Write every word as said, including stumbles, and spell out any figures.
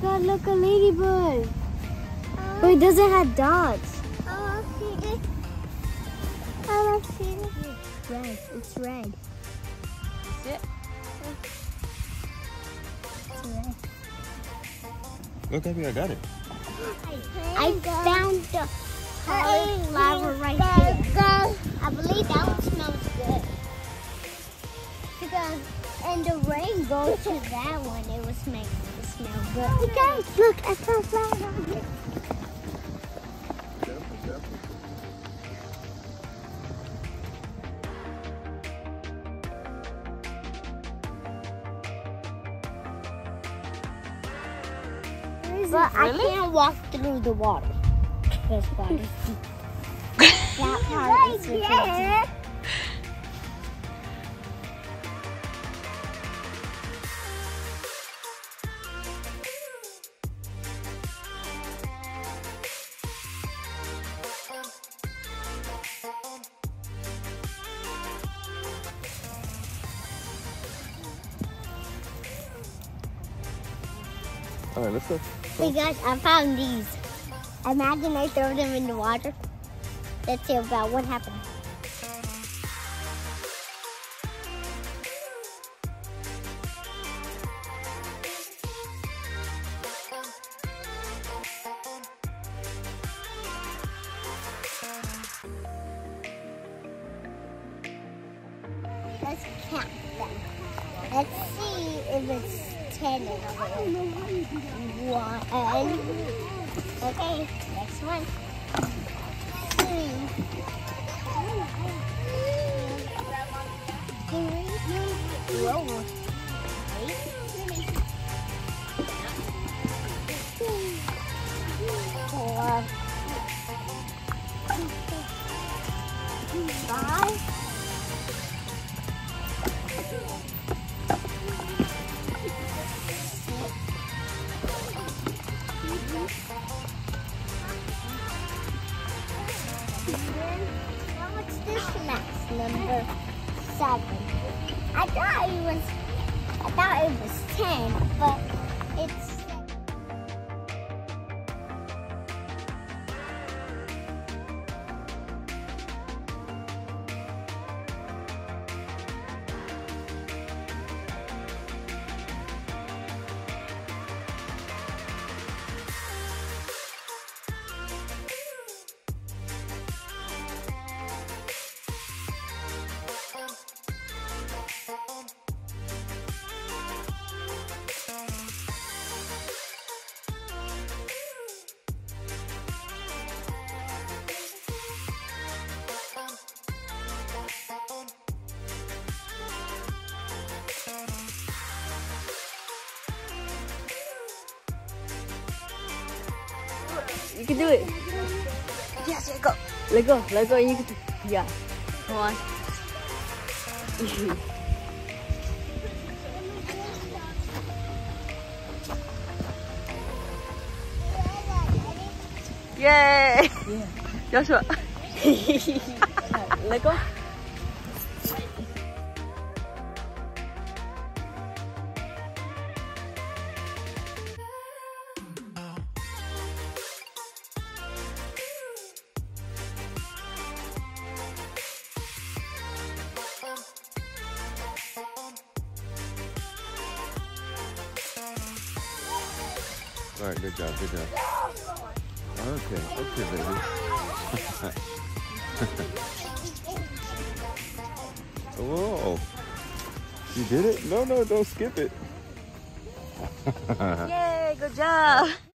God, look, a ladybird. Uh, but it doesn't have dots. I want to see this. I want to see this. It's red. It's red. Is it? It's red. Look, Abby, I got it. I found the solid lava right here. I believe that one smells good. Because, and the rain goes to that one, it was make it smell good. Hey guys, look, I found flower. But Really? I can't walk through the water. This water is deep. That part is super deep. All right, let's go. Hey guys, I found these. Imagine I throw them in the water. Let's see about what happened. Let's count them. Let's see if it's ten over here. One. Okay, next one. Three. Three. Whoa. Four. Five. Now what's this next? Number seven. I thought it was I thought it was ten, but it's seven. You can do it. Yes, let go. Let go. Let go. You can do it. Yeah. Come on. Yay! Yeah. Joshua. Let go. All right, good job, good job. Okay, okay, baby. Whoa. You did it? No, no, don't skip it. Yay, good job.